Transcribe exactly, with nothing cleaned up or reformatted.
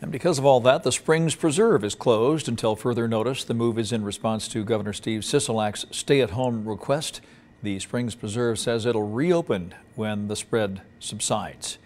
And because of all that, the Springs Preserve is closed until further notice. The move is in response to Governor Steve Sisolak's stay-at-home request. The Springs Preserve says it'll reopen when the spread subsides.